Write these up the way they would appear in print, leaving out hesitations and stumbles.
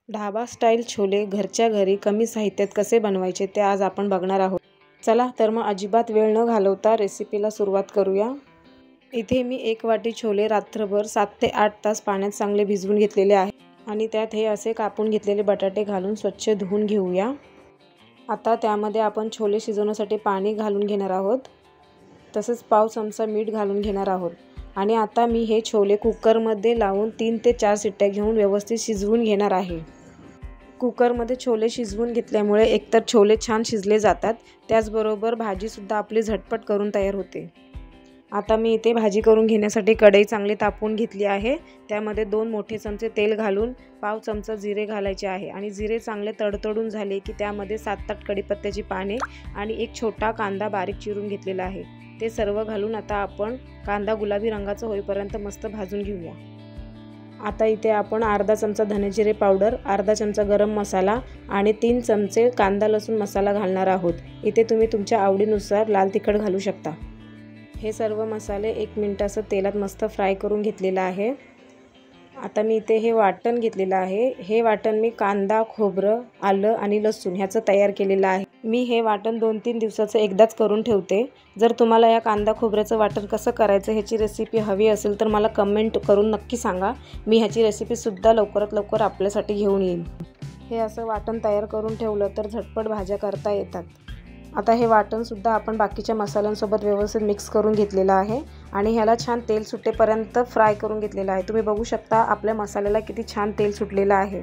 Dhaba style chole घरच्या घरी कमी साहित्यात कसे बनवायचे ते आज आपण बघणार आहोत। चला तर मग अजिबात वेळ न घालवता रेसिपीला सुरुवात करूया। इथे मी 1 वाटी छोले रात्रभर 7 ते 8 तास पाण्यात चांगले भिजवून घेतलेले आहे आणि त्यात हे असे कापून घेतलेले बटाटे घालून स्वच्छ धुवून घेऊया। आता त्यामध्ये आपण छोले शिजवण्यासाठी पाणी घालून घेणार आहोत, तसेच पाव चमचा मीठ घालून घेणार आहोत आणि आता मी हे छोले कुकरमध्ये लावून 3 ते 4 शिट्ट्या घेऊन व्यवस्थित शिजवून घेणार आहे। कुकरमध्ये छोले शिजवून घेतल्यामुळे एकतर छोले छान शिजले जातात, त्याचबरोबर भाजीसुद्धा आपली झटपट करून तयार होते। आता मी इथे भाजी करून घेण्यासाठी कढई चांगली तापवून घेतली आहे। त्यामध्ये 2 मोठे चमचे तेल घालून पाव चमचा जिरे घालायचे आहे आणि जिरे चांगले तडतडून झाले की त्यामध्ये 7-8 कढीपत्त्याची पाने आणि एक छोटा कांदा बारीक चिरून घेतलेला आहे, ते सर्व घालून आता आपण कांदा गुलाबी रंगाचा होईपर्यंत मस्त भाजून घेऊया। आता इथे आपण अर्धा चमचा धने जिरे पावडर, अर्धा चमचा गरम मसाला आणि 3 चमचे कांदा लसूण मसाला घालणार आहोत। इथे तुम्ही तुमच्या आवडीनुसार लाल तिखट घालू शकता। हे सर्व मसाले 1 मिनिटाचं तेलात मस्त फ्राय करून घेतलेला आहे। आता मी इथे हे वाटण घेतलेलं आहे। हे वाटण मी कांदा, खोबरं, आलं आणि लसूण ह्याचं तयार केलेलं आहे। मी हे वाटण 2-3 दिवसाचं एकदाच करून ठेवते। जर तुम्हाला या कांदा खोबऱ्याचं वाटण कसं करायचं ह्याची रेसिपी हवी असेल तर मला कमेंट करून नक्की सांगा, मी ह्याची रेसिपीसुद्धा लवकरात लवकर आपल्यासाठी घेऊन येईन। हे असं वाटण तयार करून ठेवलं तर झटपट भाज्या करता येतात। आता हे वाटणसुद्धा आपण बाकीच्या मसाल्यांसोबत व्यवस्थित मिक्स करून घेतलेलं आहे आणि ह्याला छान तेल सुटेपर्यंत फ्राय करून घेतलेलं आहे। तुम्ही बघू शकता आपल्या मसाल्याला किती छान तेल सुटलेलं आहे।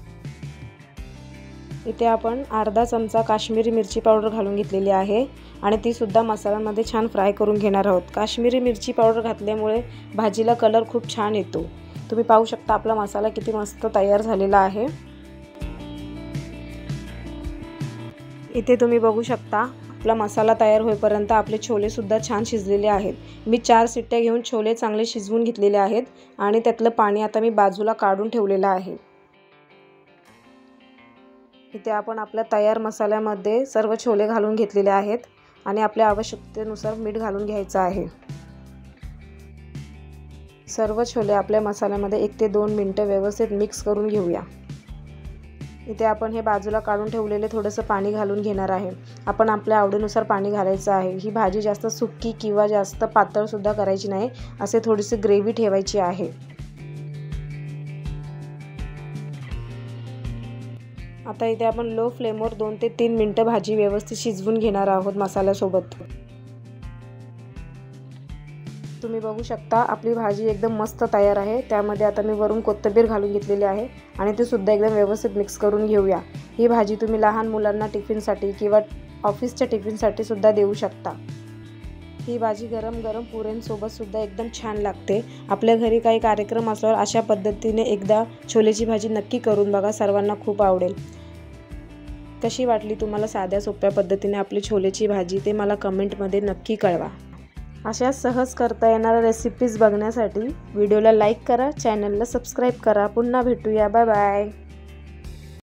इथे आपण अर्धा चमचा काश्मीरी मिरची पावडर घालून घेतलेली आहे आणि ती सुद्धा मसाल्यांमध्ये छान फ्राय करून घेणार आहोत। काश्मीरी मिरची पावडर घातल्यामुळे भाजीला कलर खूप छान येतो। तुम्ही पाहू शकता आपला मसाला किती मस्त तयार झालेला आहे। इथे तुम्ही बघू शकता आपला मसाला तयार होईपर्यंत आपले छोले सुद्धा छान शिजलेले आहेत। मी 4 शिट्ट्या घेऊन छोले चांगले शिजवून घेतलेले आहेत आणि त्यातलं पाणी आता मी बाजूला काढून ठेवलेलं आहे। इथे आपण आपल्या तयार मसाल्यामध्ये सर्व छोले घालून घेतलेले आहेत आणि आपल्या आवश्यकतेनुसार मीठ घालून घ्यायचं आहे। सर्व छोले आपल्या मसाल्यामध्ये 1 ते 2 मिनिटं व्यवस्थित मिक्स करून घेऊया। इथे आपण हे बाजूला काढून ठेवलेले थोडंसं पाणी घालून घेणार आहे। आपण आपल्या आवडीनुसार पाणी घालायचं आहे। ही भाजी जास्त सुकी किंवा जास्त पातळसुद्धा करायची नाही, असे थोडीशी ग्रेव्ही ठेवायची आहे। आता इथे आपण लो फ्लेमवर 2 ते 3 मिनिटं भाजी व्यवस्थित शिजवून घेणार आहोत मसाल्यासोबत। तुम्ही बघू शकता आपली भाजी एकदम मस्त तयार आहे। त्यामध्ये आता मी वरून कोथिंबीर घालून घेतलेली आहे आणि ते सुद्धा एकदम व्यवस्थित मिक्स करून घेऊया। ही भाजी तुम्ही लहान मुलांना टिफिनसाठी किंवा ऑफिसच्या टिफिनसाठी सुद्धा देऊ शकता। ही भाजी गरम गरम पुऱ्यांसोबत सुद्धा एकदम छान लागते। आपल्या घरी काही कार्यक्रम असल्यावर अशा पद्धतीने एकदा छोलेची भाजी नक्की करून बघा, सर्वांना खूप आवडेल। कशी वाटली तुम्हाला साध्या सोप्या पद्धतीने आपली छोलेची भाजी ते मला कमेंटमध्ये नक्की कळवा। अशा सहज करता येणाऱ्या रेसिपीज बघण्यासाठी व्हिडिओला लाईक करा, चॅनलला सबस्क्राईब करा। पुन्हा भेटूया, बाय बाय।